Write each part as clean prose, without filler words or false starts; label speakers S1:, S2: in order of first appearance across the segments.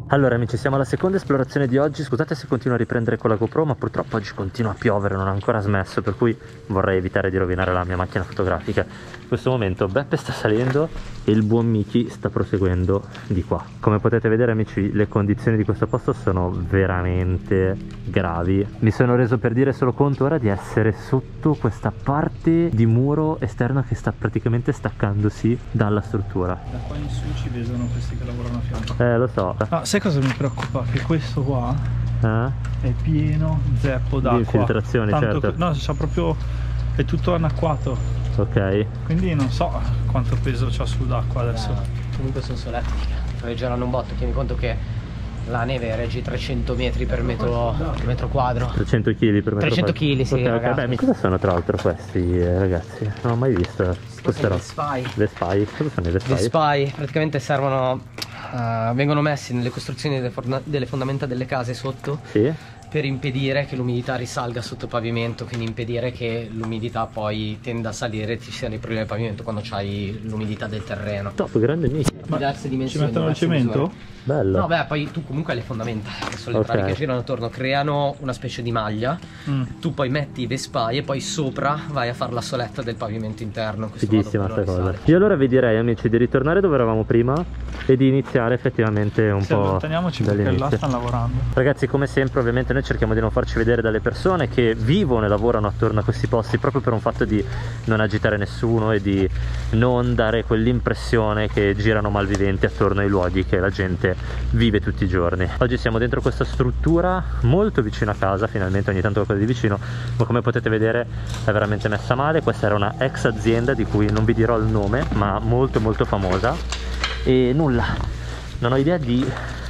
S1: Allora amici, siamo alla seconda esplorazione di oggi. Scusate se continuo a riprendere con la GoPro, ma purtroppo oggi continua a piovere, non ha ancora smesso, per cui vorrei evitare di rovinare la mia macchina fotografica. In questo momento Beppe sta salendo e il buon Miki sta proseguendo di qua. Come potete vedere amici, le condizioni di questo posto sono veramente gravi. Mi sono reso per dire solo conto ora di essere sotto questa parte di muro esterno che sta praticamente staccandosi dalla struttura.
S2: Da qua in su ci vedono questi che lavorano a fianco.
S1: Lo so.
S2: No, sai cosa mi preoccupa? Che questo qua
S1: Eh?
S2: è pieno zeppo d'acqua.
S1: Di infiltrazioni,
S2: Tanto
S1: certo.
S2: che, no, c'ha proprio, è tutto anacquato.
S1: Ok.
S2: Quindi non so quanto peso c'ha sull'acqua adesso.
S3: Comunque sono soletti, reggeranno un botto. Tieni conto che la neve regge 300 metri per metro quadro.
S1: 300 kg per metro
S3: 300
S1: quadro.
S3: kg, sì,
S1: Ok,
S3: ragazzi.
S1: beh, cosa sono tra l'altro questi ragazzi? Non ho mai visto queste robe. Le spy? Cosa sono le spy?
S3: Le spy praticamente servono, vengono messi nelle costruzioni delle fondamenta delle case sotto.
S1: Sì.
S3: Per impedire che l'umidità risalga sotto il pavimento, quindi impedire che l'umidità poi tenda a salire e ci siano i problemi al pavimento quando c'hai l'umidità del terreno.
S1: Top, grande Miki.
S3: Diverse
S2: Ci
S3: dimensioni.
S2: mettono il
S3: diverse
S2: cemento?
S3: misure.
S1: Bello.
S3: No, beh, poi tu comunque hai le fondamenta, che sono le travi che girano attorno, creano una specie di maglia. Tu poi metti i vespai e poi sopra vai a fare la soletta del pavimento interno. In questo
S1: Fighissima
S3: modo
S1: sta cosa.
S3: risale.
S1: Io allora vi direi amici di ritornare dove eravamo prima e di iniziare effettivamente un po'
S2: Allontaniamoci perché là
S1: dall'inizio.
S2: stanno lavorando.
S1: Ragazzi, come sempre ovviamente noi cerchiamo di non farci vedere dalle persone che vivono e lavorano attorno a questi posti, proprio per un fatto di non agitare nessuno e di non dare quell'impressione che girano malviventi attorno ai luoghi che la gente vive tutti i giorni. Oggi siamo dentro questa struttura molto vicino a casa, finalmente ogni tanto qualcosa di vicino, ma come potete vedere è veramente messa male. Questa era una ex azienda di cui non vi dirò il nome, ma molto molto famosa, e nulla, non ho idea di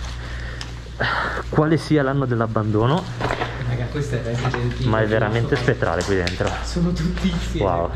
S1: quale sia l'anno dell'abbandono,
S3: Raga, questo è Resident Evil,
S1: ma è veramente spettrale qui dentro.
S3: sono tutti insieme.
S1: Wow.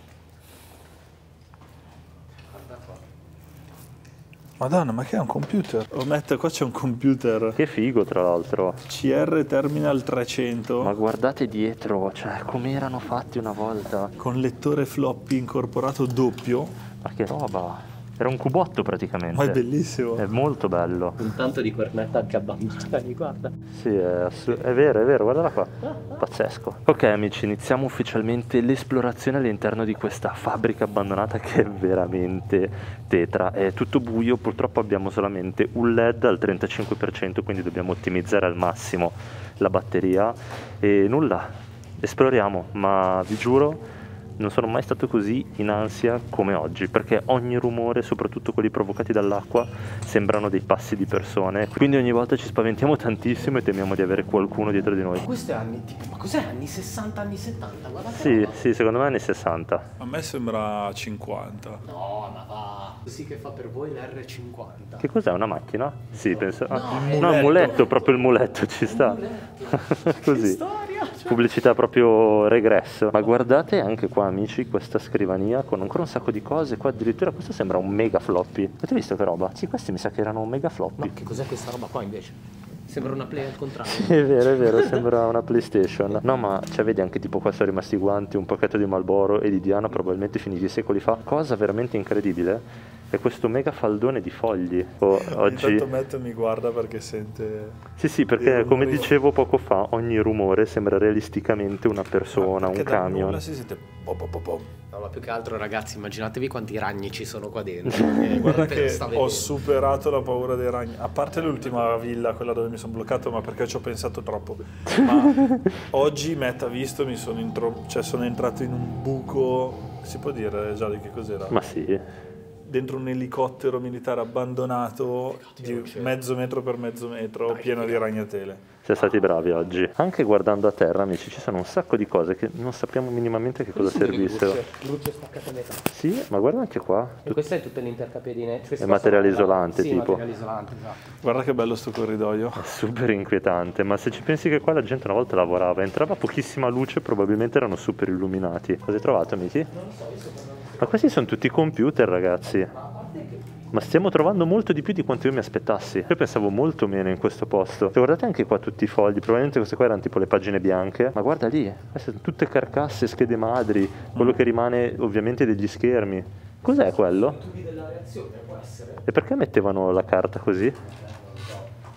S2: Madonna, ma che è un computer? Oh, Matt, qua c'è un computer.
S1: Che figo tra l'altro.
S2: CR Terminal 300.
S1: Ma guardate dietro, cioè come erano fatti una volta.
S2: Con lettore floppy incorporato doppio.
S1: Ma che roba. Era un cubotto praticamente.
S2: Ma è bellissimo.
S1: È molto bello.
S3: Un tanto di cornetta anche abbandonata, guarda.
S1: Sì, è vero, guardala qua. Pazzesco. Ok amici, iniziamo ufficialmente l'esplorazione all'interno di questa fabbrica abbandonata che è veramente tetra. È tutto buio, purtroppo abbiamo solamente un LED al 35%, quindi dobbiamo ottimizzare al massimo la batteria. E nulla, esploriamo, ma vi giuro non sono mai stato così in ansia come oggi, perché ogni rumore, soprattutto quelli provocati dall'acqua, sembrano dei passi di persone, quindi ogni volta ci spaventiamo tantissimo e temiamo di avere qualcuno dietro di noi.
S3: Questo è anni, tipo, ma cos'è anni 60, anni 70? Guardate.
S1: Sì, sì, secondo me anni 60.
S2: A me sembra 50.
S3: No, ma va. Così che fa per voi l'R50.
S1: Che cos'è, una macchina? Sì, penso.
S3: No,
S1: Ah, no, un muletto, proprio il muletto ci sta. Così. Pubblicità proprio regresso. Ma guardate anche qua amici questa scrivania con ancora un sacco di cose. Qua addirittura questo sembra un mega floppy. Avete visto che roba? Sì, questi mi sa che erano un mega floppy.
S3: Ma che cos'è questa roba qua invece? Sembra una play al contrario.
S1: Sì, è vero, sembra una PlayStation. No, ma cioè vedi anche tipo qua sono rimasti i guanti, un pacchetto di Marlboro e di Diana probabilmente finiti secoli fa. Cosa veramente incredibile è questo mega faldone di fogli. Oggi
S2: Intanto Matt mi guarda perché sente.
S1: Sì, perché come dicevo poco fa, ogni rumore sembra realisticamente una persona, un camion.
S2: Nulla si sente pom pom pom pom.
S3: No, ma più che altro ragazzi, immaginatevi quanti ragni ci sono qua dentro.
S2: Guarda che ho superato la paura dei ragni. A parte l'ultima villa, quella dove mi sono bloccato, ma perché ci ho pensato troppo. Ma oggi Matt ha visto, sono entrato in un buco. Si può dire già di che cos'era?
S1: Ma sì.
S2: Dentro un elicottero militare abbandonato di mezzo metro per mezzo metro, pieno di ragnatele.
S1: Siete stati bravi oggi. Anche guardando a terra, amici, ci sono un sacco di cose che non sappiamo minimamente che cosa servissero.
S3: Luce staccata a metà.
S1: Sì, ma guarda anche qua.
S3: E questa è tutta l'intercapedine.
S1: È materiale isolante,
S3: sì,
S1: tipo.
S3: materiale isolante, esatto.
S2: Guarda che bello sto corridoio.
S1: È super inquietante, ma se ci pensi che qua la gente una volta lavorava, entrava pochissima luce, probabilmente erano super illuminati. Cosa hai trovato, amici?
S3: Non lo so, io sto
S1: Ma questi sono tutti computer, ragazzi. Ma stiamo trovando molto di più di quanto io mi aspettassi. Io pensavo molto meno in questo posto. Se guardate anche qua tutti i fogli, probabilmente queste qua erano tipo le pagine bianche. Ma guarda lì, queste sono tutte carcasse, schede madri, quello che rimane ovviamente degli schermi. Cos'è quello?
S3: tubi della reazione, può essere.
S1: E perché mettevano la carta così?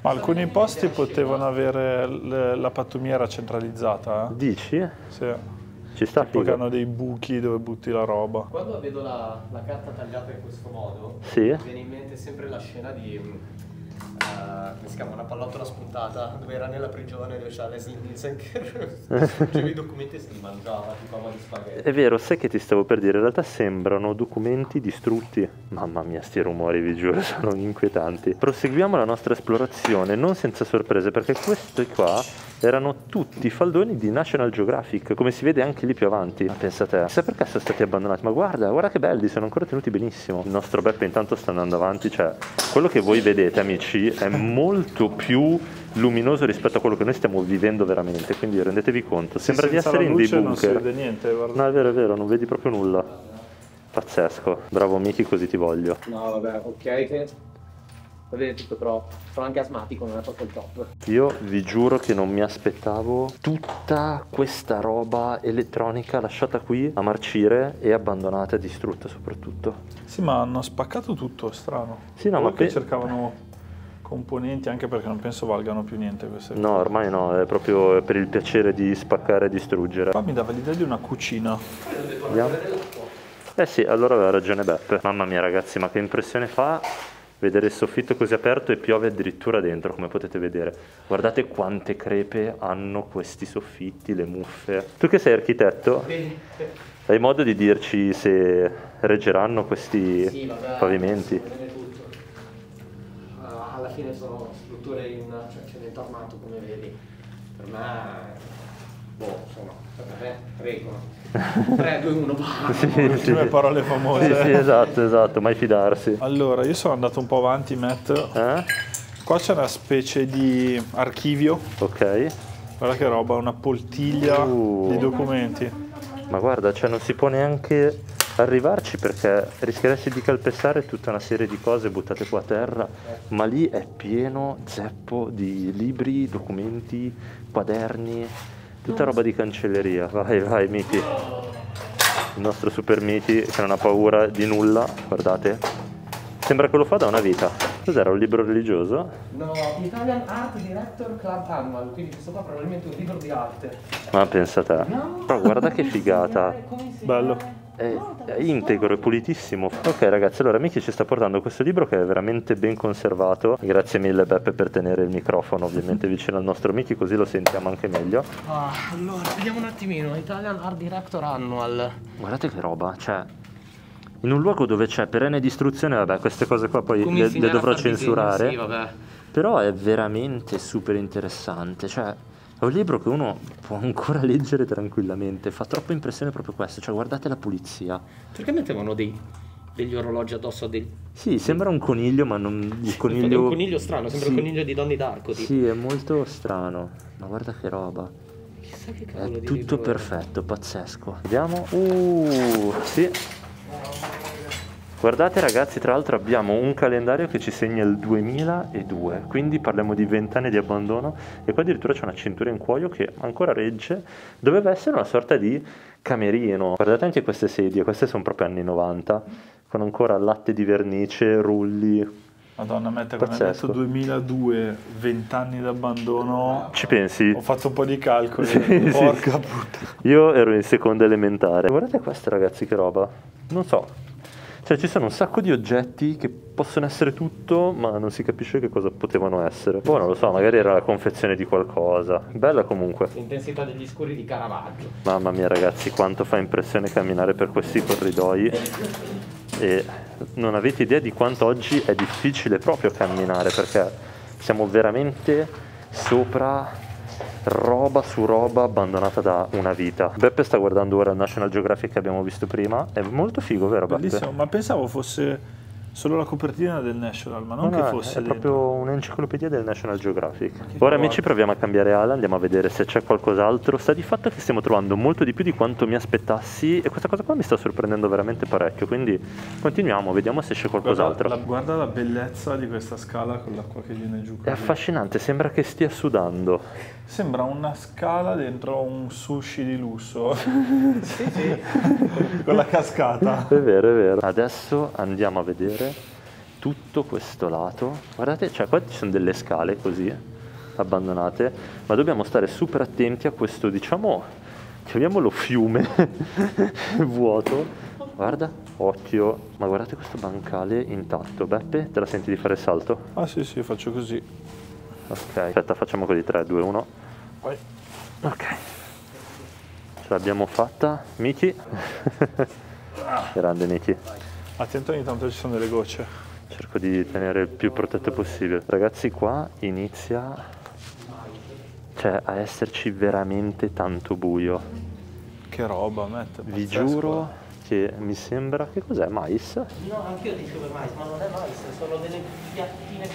S2: Ma alcuni posti potevano avere la pattumiera centralizzata,
S1: Dici?
S2: Sì.
S1: Ci sta,
S2: tipo che hanno dei buchi dove butti la roba.
S3: Quando vedo la carta tagliata in questo modo,
S1: Sì.
S3: mi viene in mente sempre la scena di come si chiama, Una pallottola spuntata, dove era nella prigione, dove c'era Leslie Nielsen che distruggeva i documenti e si li mangiava tipo a di spaghetti.
S1: È vero, sai che ti stavo per dire, in realtà sembrano documenti distrutti. Mamma mia, sti rumori, vi giuro, sono inquietanti. Proseguiamo la nostra esplorazione, non senza sorprese, perché questi qua erano tutti faldoni di National Geographic, come si vede anche lì più avanti. Ma pensa te, sai perché sono stati abbandonati? Ma guarda, guarda che belli, sono ancora tenuti benissimo. Il nostro Beppe intanto sta andando avanti, cioè quello che voi vedete, amici, è molto più luminoso rispetto a quello che noi stiamo vivendo veramente, quindi rendetevi conto, sembra di essere in dei bunker.
S2: Non si vede niente, guarda.
S1: No, è vero, non vedi proprio nulla. Pazzesco, bravo Miki, così ti voglio.
S3: No vabbè, ok che va bene tutto, però sono anche asmatico, non è proprio il top.
S1: Io vi giuro che non mi aspettavo tutta questa roba elettronica lasciata qui a marcire e abbandonata e distrutta soprattutto.
S2: Sì, ma hanno spaccato tutto, strano.
S1: Sì, no, ma
S2: che cercavano componenti, anche perché non penso valgano più niente queste cose.
S1: No, ormai no, è proprio per il piacere di spaccare e distruggere.
S2: Qua mi dava l'idea di una cucina.
S1: Vediamo. Eh sì, allora aveva ragione Beppe. Mamma mia ragazzi, ma che impressione fa vedere il soffitto così aperto e piove addirittura dentro, come potete vedere. Guardate quante crepe hanno questi soffitti, le muffe. Tu che sei architetto, hai modo di dirci se reggeranno questi pavimenti?
S3: Alla fine sono strutture in cemento armato, come vedi. Per me, insomma, per me reggono. 3, 2, 1,
S2: Le ultime parole famose.
S1: Sì, esatto, mai fidarsi.
S2: Allora, io sono andato un po' avanti, Matt. Qua c'è una specie di archivio.
S1: Ok.
S2: Guarda che roba, una poltiglia di documenti.
S1: Ma guarda, cioè non si può neanche arrivarci perché rischieresti di calpestare tutta una serie di cose buttate qua a terra, ma lì è pieno zeppo di libri, documenti, quaderni, tutta roba di cancelleria. Vai Miki, il nostro super Miki che non ha paura di nulla, guardate, sembra che lo fa da una vita. Cos'era, un libro religioso?
S3: No, Italian Art Director Club Annual, quindi questo qua probabilmente è un libro di arte.
S1: Ma pensa te, però guarda che figata.
S2: Bello.
S1: È integro, è pulitissimo. Ok ragazzi, allora Miki ci sta portando questo libro che è veramente ben conservato. Grazie mille Beppe per tenere il microfono ovviamente vicino al nostro Miki, così lo sentiamo anche meglio.
S3: Allora, vediamo un attimino, Italian Art Director Annual.
S1: Guardate che roba, cioè in un luogo dove c'è perenne distruzione, vabbè queste cose qua poi le dovrò censurare.
S3: Sì, vabbè.
S1: Però è veramente super interessante, cioè è un libro che uno può ancora leggere tranquillamente, fa troppa impressione proprio questo, cioè guardate la pulizia.
S3: Perché mettevano degli orologi addosso a dei...
S1: Sì, sembra un coniglio, ma non il coniglio...
S3: È un coniglio strano, sembra il coniglio di Donnie Darko. Tipo.
S1: Sì, è molto strano, ma guarda che roba.
S3: Chissà che cavolo
S1: È
S3: di
S1: tutto
S3: libro
S1: perfetto, pazzesco. Vediamo, sì. Guardate ragazzi, tra l'altro abbiamo un calendario che ci segna il 2002, quindi parliamo di 20 anni di abbandono e qua addirittura c'è una cintura in cuoio che ancora regge, doveva essere una sorta di camerino. Guardate anche queste sedie, queste sono proprio anni 90, con ancora latte di vernice, rulli.
S2: Madonna, Mette, quando hai detto 2002, 20 anni d'abbandono,
S1: ci pensi?
S2: Ho fatto un po' di calcoli, porca puttana.
S1: Io ero in seconda elementare. Guardate queste ragazzi che roba, non so. Cioè ci sono un sacco di oggetti che possono essere tutto, ma non si capisce che cosa potevano essere. Boh, non lo so, magari era la confezione di qualcosa. Bella comunque.
S3: L'intensità degli scuri di Caravaggio.
S1: Mamma mia ragazzi, quanto fa impressione camminare per questi corridoi. E non avete idea di quanto oggi è difficile proprio camminare, perché siamo veramente sopra roba su roba abbandonata da una vita. Beppe sta guardando ora il National Geographic che abbiamo visto prima, è molto figo, vero Beppe?
S2: Bellissimo, ma pensavo fosse solo la copertina del National, ma non che fosse
S1: è
S2: dentro.
S1: proprio un'enciclopedia del National Geographic. Ora amici proviamo a cambiare ala, andiamo a vedere se c'è qualcos'altro. Sta di fatto che stiamo trovando molto di più di quanto mi aspettassi e questa cosa qua mi sta sorprendendo veramente parecchio, quindi continuiamo, vediamo se c'è qualcos'altro.
S2: Guarda la bellezza di questa scala con l'acqua che viene giù.
S1: È affascinante, sembra che stia sudando.
S2: Sembra una scala dentro un sushi di lusso.
S3: Sì.
S2: Con la cascata.
S1: È vero, è vero. Adesso andiamo a vedere tutto questo lato. Guardate, cioè qua ci sono delle scale così, abbandonate, ma dobbiamo stare super attenti a questo, diciamo, chiamiamolo fiume vuoto. Guarda, occhio, ma guardate questo bancale intatto. Beppe, te la senti di fare il salto?
S2: Ah sì, faccio così.
S1: Ok, aspetta, facciamo così, 3, 2, 1.
S2: Vai.
S1: Ok, ce l'abbiamo fatta, Miki. Grande Miki.
S2: Attento, ogni tanto ci sono delle gocce.
S1: Cerco di tenere il più protetto possibile. Ragazzi, qua inizia, cioè, a esserci veramente tanto buio.
S2: Che roba, Matt.
S1: Vi giuro che mi sembra... Che cos'è? Mais?
S3: No, anche io dicevo mais, ma non è mais, sono delle piattine.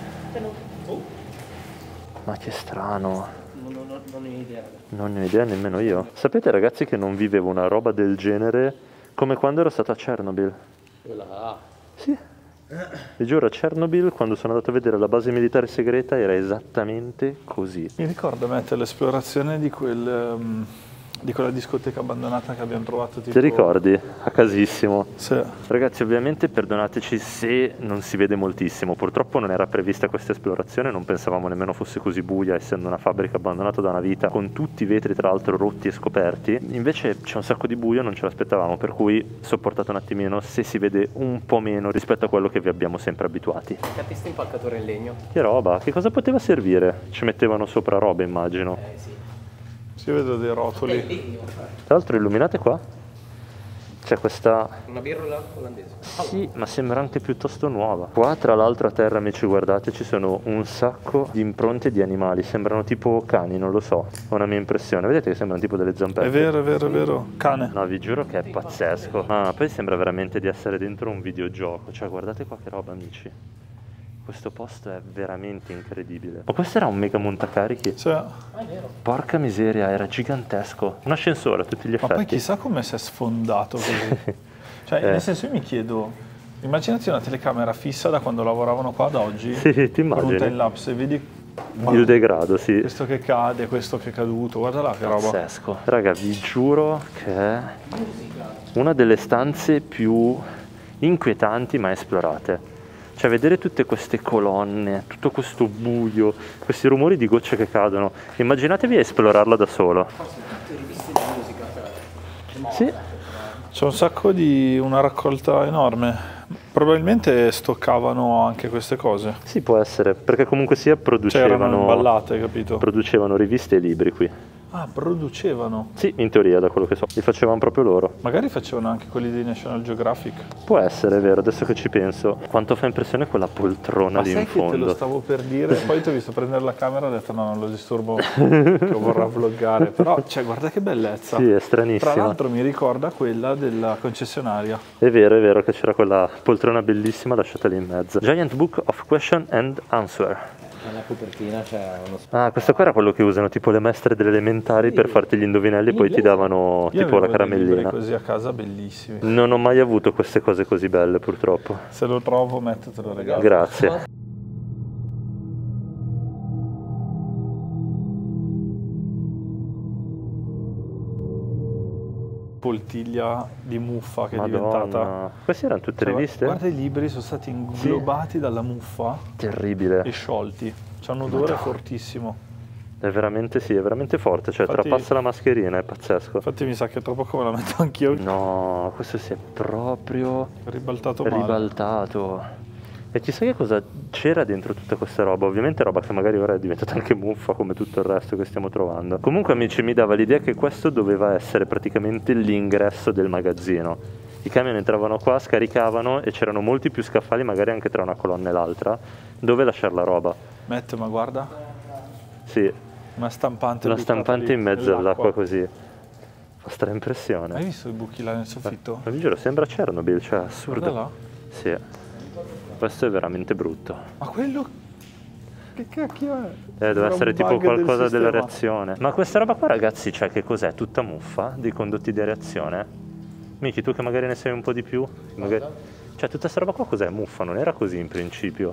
S1: Ma che strano.
S3: Non ho idea.
S1: Non ne ho idea nemmeno io. Sapete, ragazzi, che non vivevo una roba del genere come quando ero stato a Chernobyl?
S3: Quella
S1: Sì. Vi giuro, a Chernobyl, quando sono andato a vedere la base militare segreta, era esattamente così.
S2: Mi ricorda, Matt, l'esplorazione di quella discoteca abbandonata che abbiamo trovato tipo...
S1: Ti ricordi? A casissimo.
S2: Sì.
S1: Ragazzi, ovviamente perdonateci se non si vede moltissimo. Purtroppo non era prevista questa esplorazione, non pensavamo nemmeno fosse così buia, essendo una fabbrica abbandonata da una vita, con tutti i vetri tra l'altro rotti e scoperti. Invece c'è un sacco di buio, non ce l'aspettavamo, per cui sopportate un attimino se si vede un po' meno rispetto a quello che vi abbiamo sempre abituati.
S3: Capisti impalcatore in legno?
S1: Che roba, che cosa poteva servire? Ci mettevano sopra robe, immagino.
S3: Sì.
S2: Si vedo dei rotoli.
S3: Legno.
S1: Tra l'altro illuminate qua, c'è questa...
S3: Una birra olandese.
S1: Sì, ma sembra anche piuttosto nuova. Qua tra l'altro a terra, amici, guardate, ci sono un sacco di impronte di animali, sembrano tipo cani, non lo so, ho una mia impressione. Vedete che sembrano tipo delle zampette?
S2: È vero, cane.
S1: No, vi giuro che è pazzesco. Ma poi sembra veramente di essere dentro un videogioco, cioè guardate qua che roba, amici. Questo posto è veramente incredibile. Ma questo era un mega montacarichi?
S2: Sì.
S3: Ah, è vero.
S1: Porca miseria, era gigantesco. Un ascensore a tutti gli effetti.
S2: Ma poi chissà come si è sfondato così. Cioè, nel senso, io mi chiedo, immaginati una telecamera fissa da quando lavoravano qua ad oggi.
S1: Sì, ti immagini.
S2: Un time lapse e vedi
S1: Il degrado, sì.
S2: questo che cade, questo che è caduto, guarda là che roba.
S1: Pazzesco. Raga, vi giuro che è una delle stanze più inquietanti mai esplorate. Cioè, vedere tutte queste colonne, tutto questo buio, questi rumori di gocce che cadono. Immaginatevi a esplorarla da solo.
S3: Forse tutte riviste di musica, cioè.
S1: Sì.
S2: C'è un sacco di... una raccolta enorme. Probabilmente stoccavano anche queste cose.
S1: Sì, può essere, perché comunque sia
S2: Cioè erano imballate, capito?
S1: producevano riviste e libri qui.
S2: Ah, producevano.
S1: Sì, in teoria, da quello che so. Li facevano proprio loro.
S2: Magari facevano anche quelli di National Geographic.
S1: Può essere, è vero, adesso che ci penso. Quanto fa impressione quella poltrona lì
S2: sai
S1: in
S2: che te lo
S1: fondo.
S2: stavo per dire, poi ti ho visto prendere la camera e ho detto no, non lo disturbo, che vorrà vloggare. Però, cioè, guarda che bellezza.
S1: Sì, è stranissima.
S2: Tra l'altro mi ricorda quella della concessionaria.
S1: È vero che c'era quella poltrona bellissima lasciata lì in mezzo. Giant Book of Question and Answer.
S3: Nella copertina c'è uno
S1: Ah, questo qua era quello che usano tipo le maestre delle elementari per farti gli indovinelli e poi ti davano
S2: Io
S1: tipo la
S2: avevo dei libri
S1: caramellina.
S2: così a casa, bellissimi.
S1: Non ho mai avuto queste cose così belle, purtroppo.
S2: Se lo trovo, mettetelo regalo.
S1: Grazie.
S2: Poltiglia di muffa che è
S1: Madonna.
S2: diventata.
S1: Queste erano tutte
S2: Cioè,
S1: riviste?
S2: guarda, i libri sono stati inglobati dalla muffa
S1: Terribile.
S2: e sciolti. C'è un odore
S1: Madonna.
S2: fortissimo.
S1: È veramente, sì, è veramente forte. Cioè,
S2: Infatti-
S1: trapassa la mascherina, è pazzesco.
S2: Infatti mi sa che tra poco me la metto anch'io.
S1: No, questo si è proprio
S2: Ribaltato male.
S1: ribaltato. E chissà che cosa c'era dentro tutta questa roba. Ovviamente roba che magari ora è diventata anche muffa come tutto il resto che stiamo trovando. Comunque, amici, mi dava l'idea che questo doveva essere praticamente l'ingresso del magazzino. I camion entravano qua, scaricavano e c'erano molti più scaffali, magari anche tra una colonna e l'altra, dove lasciare la roba.
S2: Matt, ma guarda,
S1: Sì,
S2: una stampante.
S1: una
S2: buttata
S1: stampante
S2: lì
S1: in mezzo all'acqua
S2: nell'acqua.
S1: così. Fa straimpressione.
S2: Hai visto i buchi là nel soffitto?
S1: Ma vi giuro, sembra Chernobyl, cioè assurdo.
S2: Guarda là.
S1: Sì, questo è veramente brutto.
S2: Ma quello... che cacchio è?
S1: Deve
S2: Era
S1: essere
S2: un
S1: tipo
S2: bug del
S1: qualcosa della
S2: sistema.
S1: reazione. Ma questa roba qua, ragazzi, cioè che cos'è? Tutta muffa dei condotti di reazione? Miki, tu che magari ne sai un po' di più? Magari... Cioè tutta questa roba qua cos'è? Muffa, non era così in principio.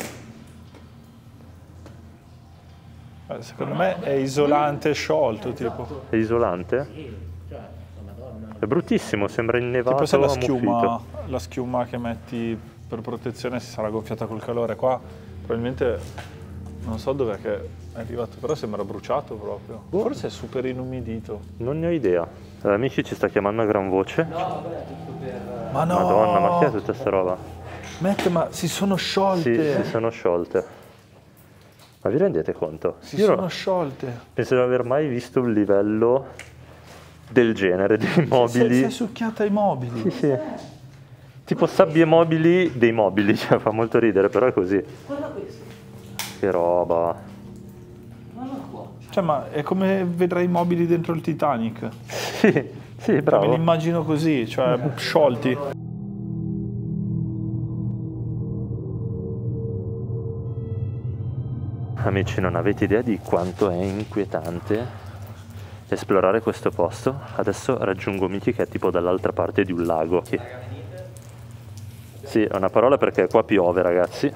S2: Secondo me è isolante sciolto, tipo.
S1: È isolante?
S3: cioè, la Madonna.
S1: È bruttissimo, sembra innevato,
S2: Tipo se
S1: ammuffito.
S2: la schiuma che metti per protezione si sarà gonfiata col calore. Qua probabilmente non so dov'è che è arrivato, però sembra bruciato proprio. Forse è super inumidito.
S1: Non ne ho idea. Amici, ci sta chiamando a gran voce.
S3: No, vabbè, è tutto per...
S2: Ma no!
S1: Madonna, ma che è tutta sta roba?
S2: Matt, ma si sono
S1: Sì,
S2: sciolte!
S1: si sono sciolte. Ma vi rendete conto?
S2: Si
S1: Io
S2: sono sciolte.
S1: penso di non aver mai visto un livello del genere dei mobili.
S2: Si è succhiata i mobili.
S1: Sì, sì. Tipo sabbie mobili dei mobili, cioè fa molto ridere, però è così.
S3: Guarda questo.
S1: Che roba.
S3: Guarda qua.
S2: Cioè, ma è come vedrai i mobili dentro il Titanic.
S1: Sì, sì,
S2: Me li
S1: bravo.
S2: immagino così, cioè sciolti.
S1: Amici, non avete idea di quanto è inquietante esplorare questo posto. Adesso raggiungo Miki che è tipo dall'altra parte di un lago. Sì, è una parola perché qua piove, ragazzi.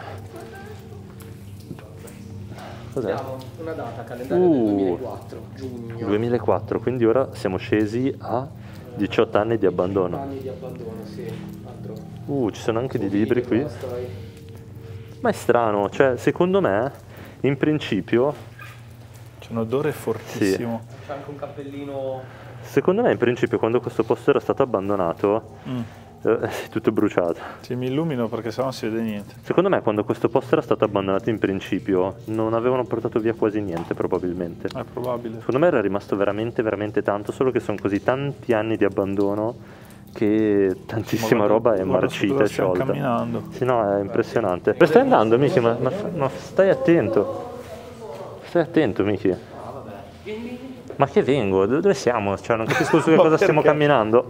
S1: Cos'è?
S3: Abbiamo una data, calendario del 2004, giugno.
S1: 2004, quindi ora siamo scesi a 18 anni di abbandono.
S3: Anni di abbandono, sì. Altro.
S1: Ci sono anche dei libri qui.
S3: Basta, vai.
S1: Ma è strano, cioè secondo me, in principio,
S2: C'è un odore fortissimo.
S3: C'è anche un cappellino...
S1: secondo me in principio quando questo posto era stato abbandonato, è tutto bruciato.
S2: Sì, mi illumino perché sennò non si vede niente.
S1: Secondo me quando questo posto era stato abbandonato in principio non avevano portato via quasi niente probabilmente.
S2: È probabile.
S1: Secondo me era rimasto veramente veramente tanto, solo che sono così tanti anni di abbandono che tantissima roba è marcita e
S2: stiamo
S1: sciolta.
S2: camminando.
S1: Sì, no, è impressionante. Dove stai andando, Miki? Ma stai attento. Stai attento, Miki. Ma che vengo? Dove siamo? Cioè, non capisco su che
S2: Ma
S1: cosa stiamo
S2: perché?
S1: camminando.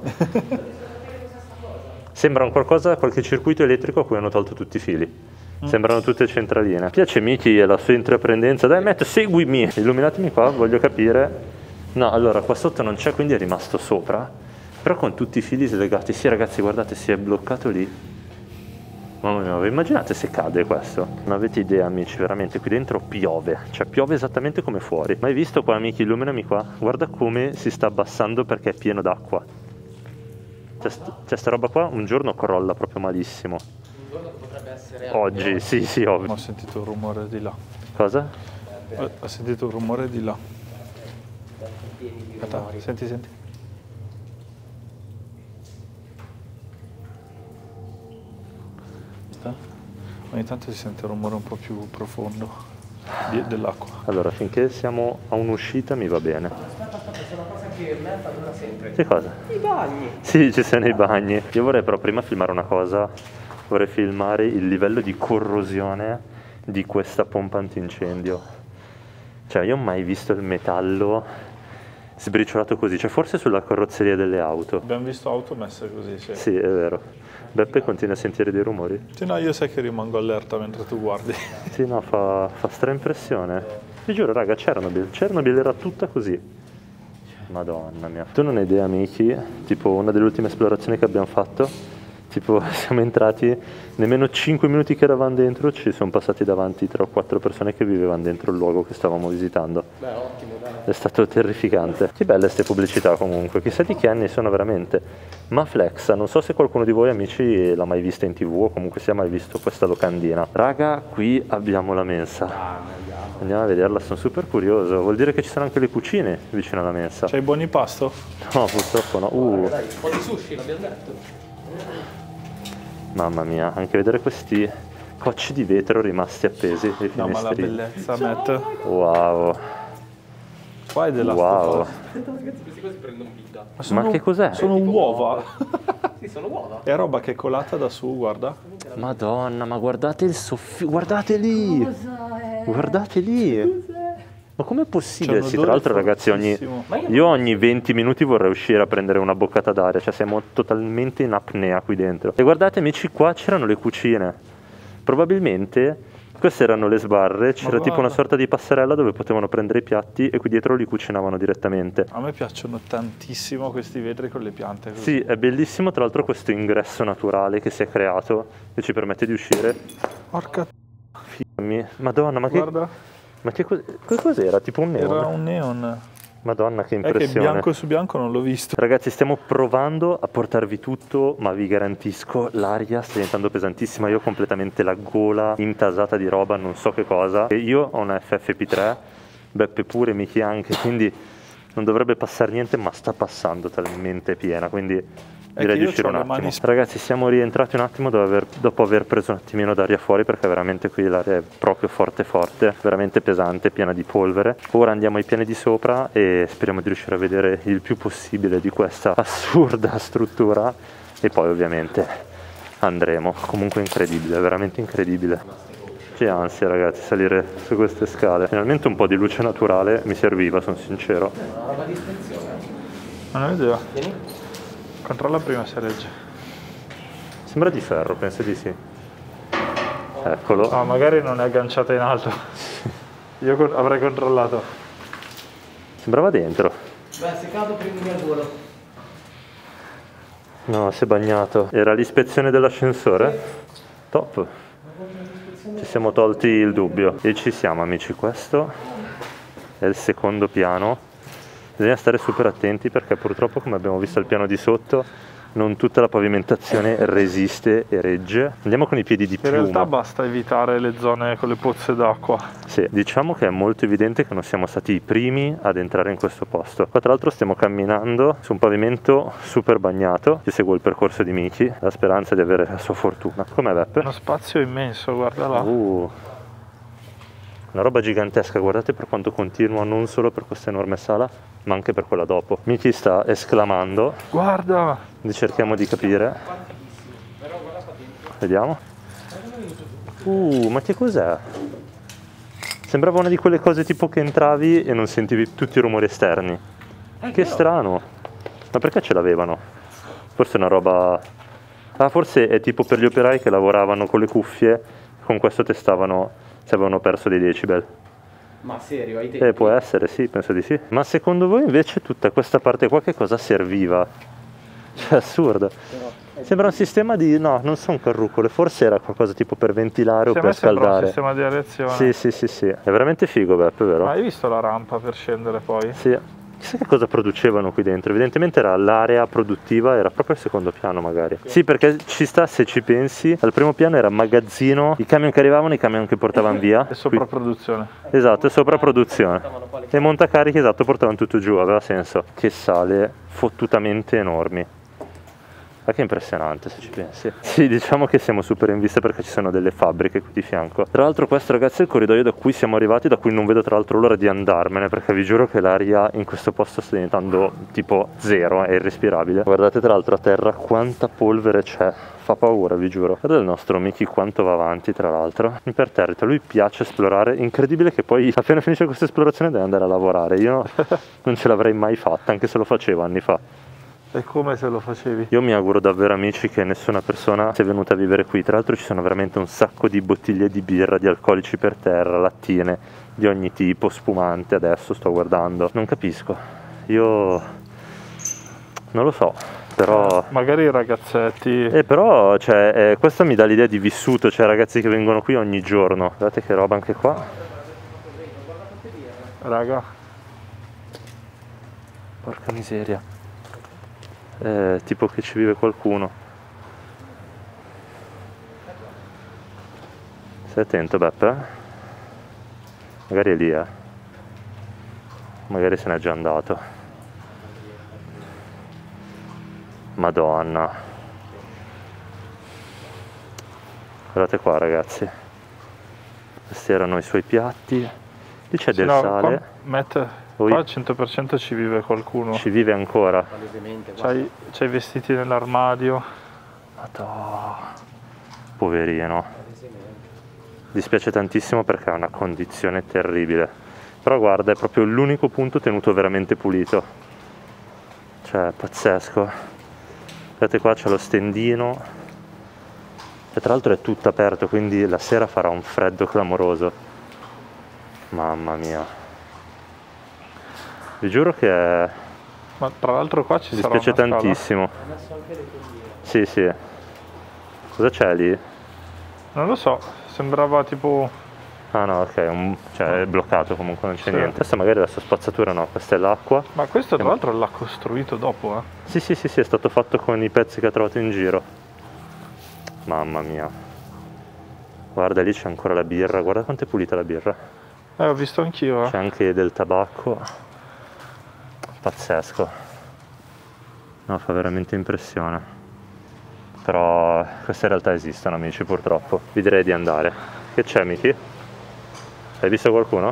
S1: Sembra un qualcosa, qualche circuito elettrico a cui hanno tolto tutti i fili. Sembrano tutte centraline. Mi piace Miki e la sua intraprendenza. Dai, Matt, seguimi. Illuminatemi qua, voglio capire. No, allora, qua sotto non c'è, quindi è rimasto sopra. Però con tutti i fili slegati. Sì, ragazzi, guardate, si è bloccato lì. Mamma mia, vi immaginate se cade questo? Non avete idea, amici, veramente, qui dentro piove. Cioè, piove esattamente come fuori. Mai visto qua, amici? Illuminami qua. Guarda come si sta abbassando perché è pieno d'acqua. C'è sta roba qua, un giorno crolla proprio malissimo.
S3: Un giorno che potrebbe essere...
S1: Oggi, sì, sì, ovvio.
S2: Ho sentito un rumore di là.
S1: Cosa?
S2: Ho sentito un rumore di là. Aspetta, senti. Aspetta. Ogni tanto si sente un rumore un po' più profondo dell'acqua.
S1: Allora, finché siamo a un'uscita mi va bene.
S3: Aspetta, c'è una cosa che me fa dura sempre.
S1: Che cosa?
S3: I bagni.
S1: Sì, ci sono i bagni. Io vorrei però prima filmare una cosa. Vorrei filmare il livello di corrosione di questa pompa antincendio. Cioè, io ho mai visto il metallo sbriciolato così. Cioè, forse sulla carrozzeria delle auto.
S2: Abbiamo visto auto messe così, sì.
S1: Sì, è vero. Beppe continua a sentire dei rumori.
S2: Sì, no, io sai che rimango allerta mentre tu guardi.
S1: Sì, no, fa stra impressione. Vi giuro, raga, Chernobyl era tutta così. Madonna mia. Tu non hai idea, amici? Tipo, una delle ultime esplorazioni che abbiamo fatto, tipo, siamo entrati, nemmeno 5 minuti che eravamo dentro, ci sono passati davanti 3 o 4 persone che vivevano dentro il luogo che stavamo visitando.
S3: Beh, ottimo, dai.
S1: È stato terrificante. Che belle ste pubblicità comunque, chissà di che anni sono veramente. Ma Flexa, non so se qualcuno di voi amici l'ha mai vista in TV o comunque sia mai visto questa locandina. Raga, qui abbiamo la mensa. Andiamo a vederla, sono super curioso. Vuol dire che ci sono anche le cucine vicino alla mensa.
S2: C'hai buoni pasto?
S1: No, purtroppo no.
S3: Dai, un po' di sushi, l'abbiamo detto.
S1: Mamma mia, anche vedere questi cocci di vetro rimasti appesi ai
S2: No, ma la
S1: finestrini.
S2: bellezza, Matt.
S1: Wow.
S2: Qua è della
S1: Wow.
S3: Aspetta, ragazzi, questi qua si prendono vita.
S1: Ma che cos'è?
S2: Sono uova.
S3: Sì, sono uova.
S2: È roba che è colata da su, guarda.
S1: Madonna, ma guardate il soffitto, guardate lì! Guardate lì! Ma com'è possibile?
S2: C'è un
S1: Sì, tra l'altro
S2: odore
S1: ragazzi,
S2: fortissimo.
S1: io ogni 20 minuti vorrei uscire a prendere una boccata d'aria, cioè siamo totalmente in apnea qui dentro. E guardate amici, qua c'erano le cucine. Probabilmente queste erano le sbarre, c'era tipo una sorta di passerella dove potevano prendere i piatti e qui dietro li cucinavano direttamente.
S2: A me piacciono tantissimo questi vetri con le piante così.
S1: Sì, è bellissimo tra l'altro questo ingresso naturale che si è creato che ci permette di uscire.
S2: Porca
S1: Madonna, ma che...
S2: guarda,
S1: Ma che cos'era? Tipo un neon?
S2: era un neon.
S1: Madonna, che
S2: È che
S1: impressione.
S2: bianco su bianco non l'ho visto.
S1: Ragazzi, stiamo provando a portarvi tutto, ma vi garantisco, l'aria sta diventando pesantissima. Io ho completamente la gola intasata di roba, non so che cosa. E io ho una FFP3, Beppe pure, Miki anche, quindi non dovrebbe passare niente, ma sta passando talmente piena, quindi direi
S2: che
S1: di
S2: io
S1: uscire
S2: c'ho
S1: un
S2: le mani
S1: attimo. Ragazzi, siamo rientrati un attimo dopo aver preso un attimino d'aria fuori, perché veramente qui l'aria è proprio forte forte, veramente pesante, piena di polvere. Ora andiamo ai piani di sopra e speriamo di riuscire a vedere il più possibile di questa assurda struttura e poi ovviamente andremo. Comunque incredibile, veramente incredibile. Che ansia, ragazzi, salire su queste scale. Finalmente un po' di luce naturale mi serviva, sono sincero.
S3: Una roba di estensione.
S2: Non ho idea.
S3: Vieni.
S2: Controlla prima se regge.
S1: Sembra di ferro, penso di sì. Eccolo.
S2: Ah, magari non è agganciata in alto. Io avrei controllato.
S1: Sembrava dentro.
S3: Beh, se cado prendimi al volo.
S1: No, si è bagnato. Era l'ispezione dell'ascensore? Top. Ci siamo tolti il dubbio. E ci siamo, amici. Questo è il secondo piano. Bisogna stare super attenti perché purtroppo, come abbiamo visto al piano di sotto, non tutta la pavimentazione resiste e regge. Andiamo con i piedi di
S2: In
S1: piuma.
S2: realtà basta evitare le zone con le pozze d'acqua.
S1: Sì, diciamo che è molto evidente che non siamo stati i primi ad entrare in questo posto. Qua tra l'altro stiamo camminando su un pavimento super bagnato. Io seguo il percorso di Miki, la speranza di avere la sua fortuna. Com'è, Beppe?
S2: Uno spazio immenso, guarda là.
S1: Una roba gigantesca, guardate per quanto continua, non solo per questa enorme sala, ma anche per quella dopo. Miki sta esclamando.
S2: Guarda!
S1: Cerchiamo di capire. Vediamo. Ma che cos'è? Sembrava una di quelle cose tipo che entravi e non sentivi tutti i rumori esterni. Che strano. Ma perché ce l'avevano? Forse è una roba... Ah, forse è tipo per gli operai che lavoravano con le cuffie, con questo testavano se avevano perso dei decibel.
S3: Ma serio, ai tempi?
S1: Può essere, sì, penso di sì. Ma secondo voi invece tutta questa parte qua che cosa serviva? Cioè, assurdo. Sembra un sistema di... no, non sono carrucole, forse era qualcosa tipo per ventilare o per scaldare.
S2: un sistema di areazione.
S1: Sì. È veramente figo, Beppe, vero?
S2: Ma hai visto la rampa per scendere poi?
S1: Sì. Chissà che cosa producevano qui dentro. Evidentemente era l'area produttiva, era proprio il secondo piano magari. Sì, perché ci sta, se ci pensi, al primo piano era magazzino, i camion che arrivavano, i camion che portavano via.
S2: E sopravproduzione.
S1: Esatto, è sopravproduzione. E montacarichi, esatto, portavano tutto giù, aveva senso. Che sale fottutamente enormi. Ma che impressionante se ci pensi. Sì, diciamo che siamo super in vista perché ci sono delle fabbriche qui di fianco. Tra l'altro questo, ragazzi, è il corridoio da cui siamo arrivati, da cui non vedo tra l'altro l'ora di andarmene, perché vi giuro che l'aria in questo posto sta diventando tipo zero, è irrespirabile. Guardate tra l'altro a terra quanta polvere c'è. Fa paura, vi giuro. Guarda il nostro Miki quanto va avanti, tra l'altro. Imperterrito, a lui piace esplorare. Incredibile che poi appena finisce questa esplorazione deve andare a lavorare. Io non ce l'avrei mai fatta, anche se lo facevo anni fa.
S2: È come se lo facevi.
S1: Io mi auguro davvero, amici, che nessuna persona sia venuta a vivere qui. Tra l'altro ci sono veramente un sacco di bottiglie di birra, di alcolici per terra, lattine di ogni tipo, spumante. Adesso sto guardando. Non capisco. Io non lo so. Però
S2: magari i ragazzetti.
S1: Però cioè, questo mi dà l'idea di vissuto. Cioè ragazzi che vengono qui ogni giorno. Guardate che roba anche qua.
S2: Raga.
S1: Porca miseria. Tipo che ci vive qualcuno. Stai attento, Beppe. Magari è lì, magari se n'è già andato. Madonna. Guardate qua, ragazzi. Questi erano i suoi piatti. Lì c'è del sale.
S2: Qua al 100% ci vive qualcuno.
S1: Ci vive ancora.
S2: C'hai i vestiti nell'armadio.
S1: Madonna. Poverino. Dispiace tantissimo perché è una condizione terribile. Però guarda, è proprio l'unico punto tenuto veramente pulito. Cioè, pazzesco. Vedete qua c'è lo stendino. E tra l'altro è tutto aperto, quindi la sera farà un freddo clamoroso. Mamma mia. Vi giuro che è...
S2: Ma tra l'altro qua ci sarà una
S1: dispiace tantissimo. Sì. Cosa c'è lì?
S2: Non lo so, sembrava tipo
S1: Ah no, ok, cioè è bloccato comunque, non c'è niente. Questa magari la sua spazzatura no, questa è l'acqua.
S2: Ma questo tra l'altro l'ha costruito dopo,
S1: Sì, è stato fatto con i pezzi che ha trovato in giro. Mamma mia. Guarda, lì c'è ancora la birra, guarda quanto è pulita la birra.
S2: Ho visto anch'io.
S1: C'è anche del tabacco. Pazzesco. No, fa veramente impressione. Però queste realtà esistono, amici, purtroppo. Vi direi di andare. Che c'è, Miki? Hai visto qualcuno?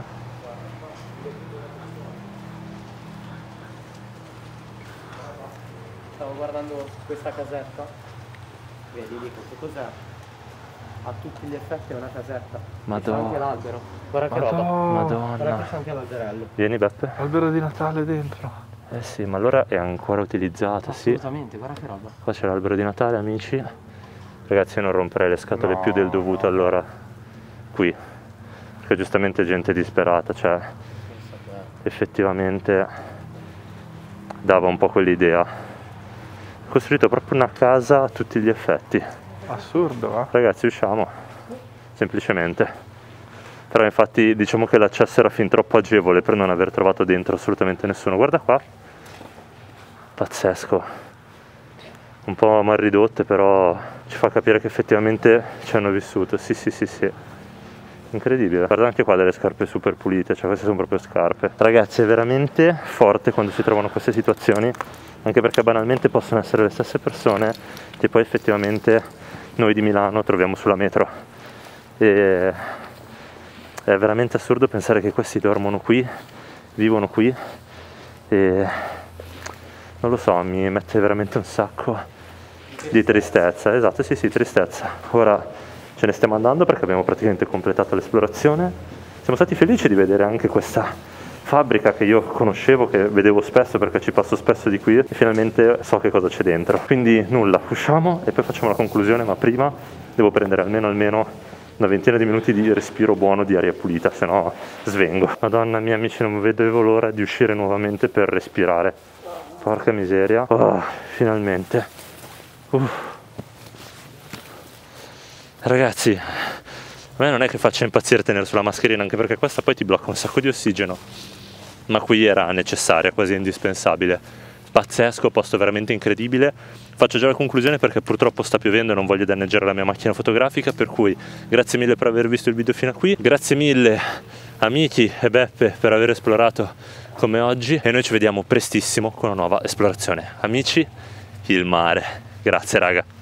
S3: Stavo guardando questa casetta. Vedi, dico, che cos'è? A tutti gli effetti è una casetta.
S1: Madonna.
S3: C'è anche l'albero. Guarda che roba.
S1: Madonna.
S3: Guarda che c'è anche l'alberello.
S1: Vieni, Beppe.
S2: Albero di Natale dentro.
S1: Eh sì, ma allora è ancora utilizzata, sì.
S3: Assolutamente, guarda che roba.
S1: Qua c'è l'albero di Natale, amici. Ragazzi, io non romperei le scatole più del dovuto allora qui. Perché giustamente gente disperata, cioè effettivamente dava un po' quell'idea. Costruito proprio una casa a tutti gli effetti.
S2: Assurdo, eh?
S1: Ragazzi, usciamo, semplicemente. Però infatti diciamo che l'accesso era fin troppo agevole per non aver trovato dentro assolutamente nessuno. Guarda qua, pazzesco. Un po' mal ridotte, però ci fa capire che effettivamente ci hanno vissuto. Sì. Incredibile. Guarda anche qua delle scarpe super pulite, cioè queste sono proprio scarpe. Ragazzi, è veramente forte quando si trovano queste situazioni, anche perché banalmente possono essere le stesse persone che poi effettivamente noi di Milano troviamo sulla metro. E è veramente assurdo pensare che questi dormono qui, vivono qui e non lo so, mi mette veramente un sacco di tristezza. Esatto, sì, tristezza. Ora ce ne stiamo andando perché abbiamo praticamente completato l'esplorazione. Siamo stati felici di vedere anche questa fabbrica che io conoscevo, che vedevo spesso perché ci passo spesso di qui e finalmente so che cosa c'è dentro. Quindi nulla, usciamo e poi facciamo la conclusione, ma prima devo prendere almeno una ventina di minuti di respiro buono di aria pulita, se no svengo. Madonna mia, amici, non vedevo l'ora di uscire nuovamente per respirare. Porca miseria. Oh, finalmente. Ragazzi, a me non è che faccia impazzire tenere sulla mascherina, anche perché questa poi ti blocca un sacco di ossigeno, ma qui era necessaria, quasi indispensabile. Pazzesco, posto veramente incredibile. Faccio già la conclusione perché purtroppo sta piovendo e non voglio danneggiare la mia macchina fotografica, per cui grazie mille per aver visto il video fino a qui, grazie mille a Miki e Beppe per aver esplorato come oggi e noi ci vediamo prestissimo con una nuova esplorazione. Amici, il mare. Grazie raga.